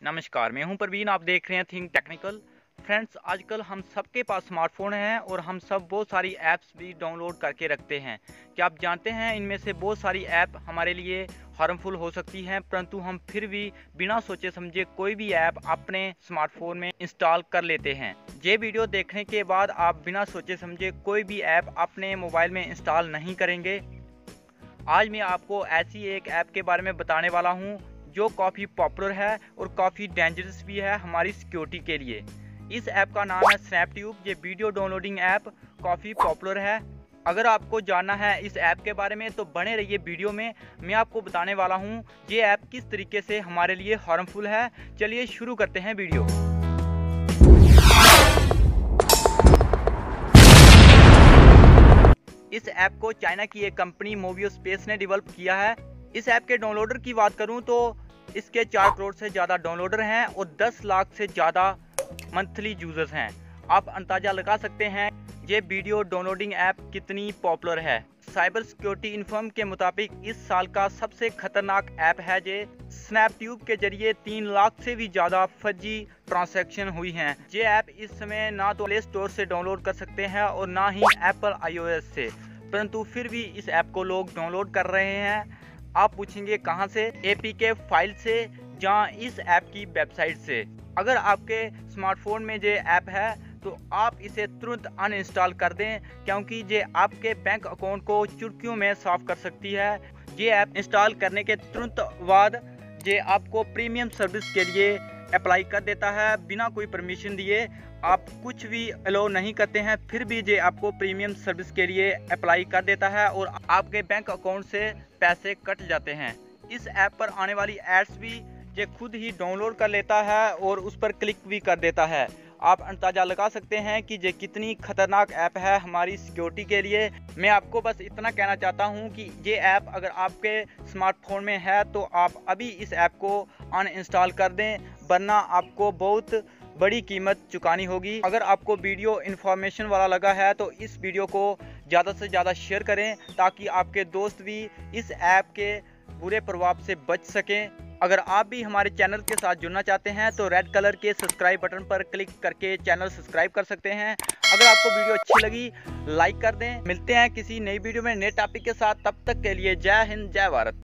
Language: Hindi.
नमस्कार, मैं हूं परवीन। आप देख रहे हैं थिंक टेक्निकल। फ्रेंड्स, आजकल हम सबके पास स्मार्टफोन है और हम सब बहुत सारी ऐप्स भी डाउनलोड करके रखते हैं। क्या आप जानते हैं इनमें से बहुत सारी ऐप हमारे लिए हार्मफुल हो सकती हैं, परंतु हम फिर भी बिना सोचे समझे कोई भी ऐप अपने स्मार्टफोन में इंस्टॉल कर लेते हैं। ये वीडियो देखने के बाद आप बिना सोचे समझे कोई भी ऐप अपने मोबाइल में इंस्टॉल नहीं करेंगे। आज मैं आपको ऐसी एक ऐप के बारे में बताने वाला हूं जो काफ़ी पॉपुलर है और काफ़ी डेंजरस भी है हमारी सिक्योरिटी के लिए। इस ऐप का नाम है स्नैपट्यूब। ये वीडियो डाउनलोडिंग ऐप काफ़ी पॉपुलर है। अगर आपको जानना है इस ऐप के बारे में तो बने रहिए वीडियो में। मैं आपको बताने वाला हूं ये ऐप किस तरीके से हमारे लिए हार्मफुल है। चलिए शुरू करते हैं वीडियो। इस ऐप को चाइना की एक कंपनी मोवियो स्पेस ने डेवलप किया है। इस ऐप के डाउनलोडर की बात करूं तो इसके 4 करोड़ से ज़्यादा डाउनलोडर हैं और 10 लाख से ज़्यादा मंथली यूजर्स हैं। आप अंदाज़ा लगा सकते हैं ये वीडियो डाउनलोडिंग ऐप कितनी पॉपुलर है। साइबर सिक्योरिटी इन्फॉर्म के मुताबिक इस साल का सबसे खतरनाक ऐप है ये स्नैपट्यूब के जरिए 3 लाख से भी ज़्यादा फर्जी ट्रांजैक्शन हुई हैं। ये ऐप इस समय ना तो प्ले स्टोर से डाउनलोड कर सकते हैं और ना ही एप्पल iOS से, परंतु फिर भी इस ऐप को लोग डाउनलोड कर रहे हैं। आप पूछेंगे कहां से? APK फाइल से या इस ऐप की वेबसाइट से। अगर आपके स्मार्टफोन में ये ऐप है तो आप इसे तुरंत अनइंस्टॉल कर दें, क्योंकि ये आपके बैंक अकाउंट को चुटकियों में साफ कर सकती है। ये ऐप इंस्टॉल करने के तुरंत बाद ये आपको प्रीमियम सर्विस के लिए अप्लाई कर देता है बिना कोई परमिशन दिए। आप कुछ भी अलाउ नहीं करते हैं, फिर भी ये आपको प्रीमियम सर्विस के लिए अप्लाई कर देता है और आपके बैंक अकाउंट से पैसे कट जाते हैं। इस ऐप पर आने वाली एड्स भी ये खुद ही डाउनलोड कर लेता है और उस पर क्लिक भी कर देता है। आप अंदाज़ा लगा सकते हैं कि ये कितनी खतरनाक ऐप है हमारी सिक्योरिटी के लिए। मैं आपको बस इतना कहना चाहता हूं कि ये ऐप अगर आपके स्मार्टफोन में है तो आप अभी इस ऐप को अनइंस्टॉल कर दें, वरना आपको बहुत बड़ी कीमत चुकानी होगी। अगर आपको वीडियो इन्फॉर्मेशन वाला लगा है तो इस वीडियो को ज़्यादा से ज़्यादा शेयर करें ताकि आपके दोस्त भी इस ऐप के बुरे प्रभाव से बच सकें। अगर आप भी हमारे चैनल के साथ जुड़ना चाहते हैं तो रेड कलर के सब्सक्राइब बटन पर क्लिक करके चैनल सब्सक्राइब कर सकते हैं। अगर आपको वीडियो अच्छी लगी लाइक कर दें। मिलते हैं किसी नई वीडियो में नए टॉपिक के साथ। तब तक के लिए जय हिंद, जय भारत।